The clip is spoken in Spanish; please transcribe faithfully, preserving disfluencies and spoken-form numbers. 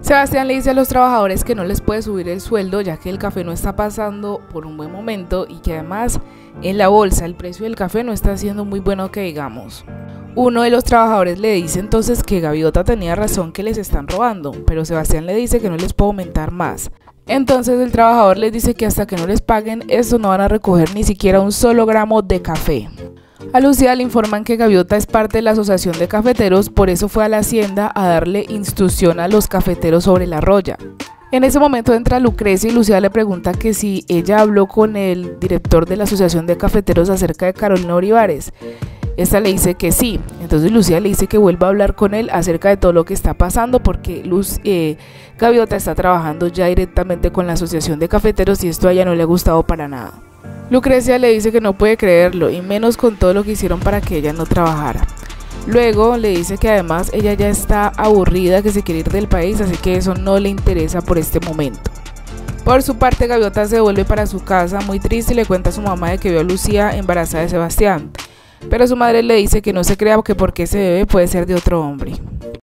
Sebastián le dice a los trabajadores que no les puede subir el sueldo ya que el café no está pasando por un buen momento y que además en la bolsa el precio del café no está siendo muy bueno que digamos. Uno de los trabajadores le dice entonces que Gaviota tenía razón, que les están robando, pero Sebastián le dice que no les puede aumentar más. Entonces el trabajador les dice que hasta que no les paguen esto no van a recoger ni siquiera un solo gramo de café. A Lucía le informan que Gaviota es parte de la asociación de cafeteros, por eso fue a la hacienda a darle instrucción a los cafeteros sobre la roya. En ese momento entra Lucrecia y Lucía le pregunta que si ella habló con el director de la asociación de cafeteros acerca de Carolina Olivares. Esta le dice que sí, entonces Lucía le dice que vuelva a hablar con él acerca de todo lo que está pasando porque Luz, eh, Gaviota está trabajando ya directamente con la asociación de cafeteros y esto a ella no le ha gustado para nada. Lucrecia le dice que no puede creerlo y menos con todo lo que hicieron para que ella no trabajara. Luego le dice que además ella ya está aburrida, que se quiere ir del país, así que eso no le interesa por este momento. Por su parte, Gaviota se vuelve para su casa muy triste y le cuenta a su mamá de que vio a Lucía embarazada de Sebastián, pero su madre le dice que no se crea que porque ese bebé puede ser de otro hombre.